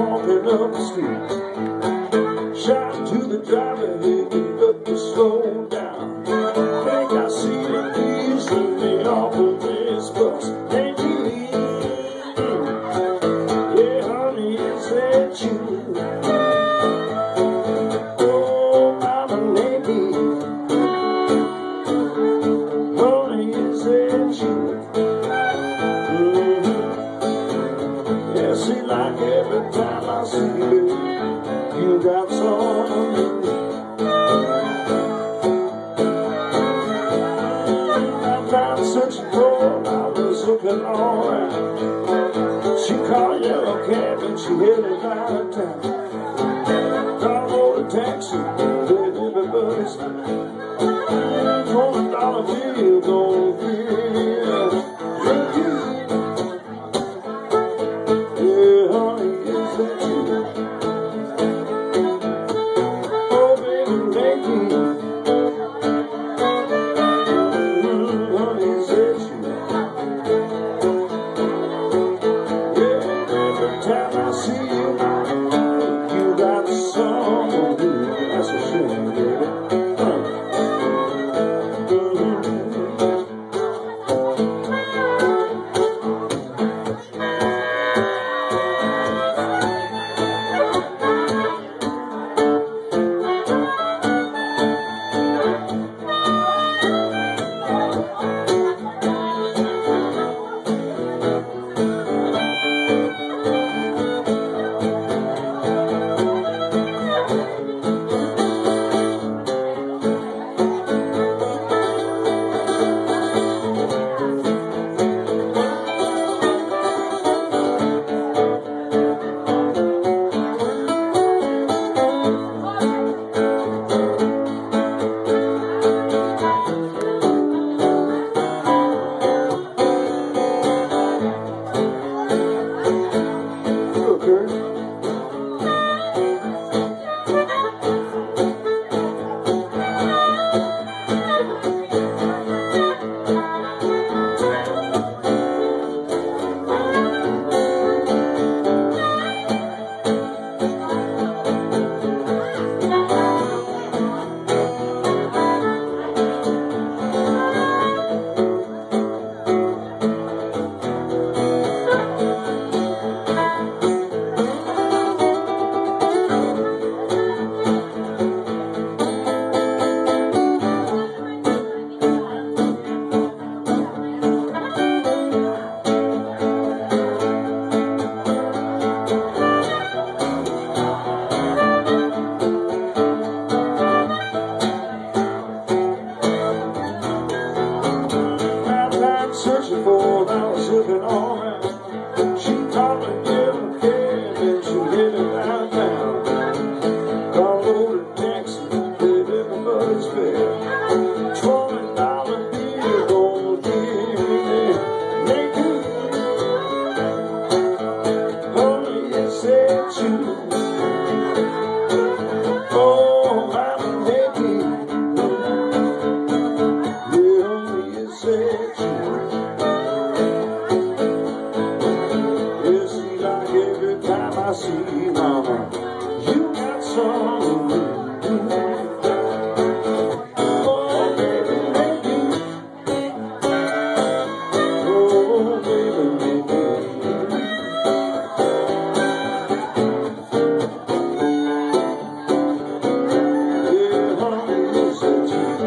walking up the street. Shout to the driver, hey, look to slow down. Think I see the keys let me off of this bus. Can't you leave? Yeah, honey, is that you? Oh, mama, lady, honey, is that you? Yeah, see, like every time I see you, you got some. I'm searching for, I was looking all around. She called a yellow cab and she headed out of town. Called over a taxi, paid everybody's $20 bill gonna feel. Yeah, honey, is that you? Oh, baby, make me. Time I see you, you got someone who, that's a shame, baby. Searching for, I was looking all around. She taught me different care, and she headed out town. Called over a taxi, paid everybody's fare. $20 bill gonna give me. Make you, honey, it's that you. Oh, I'm happy. Yeah, honey, it's that you. I see you, mama, you got some. Oh, baby, baby. Oh, baby, baby. Yeah, honey, is that you?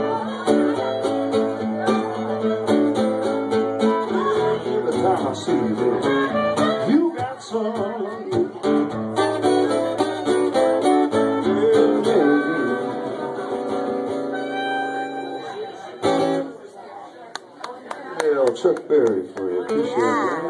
Every time I see you, baby, you got some. Chuck Berry for you. Appreciate it.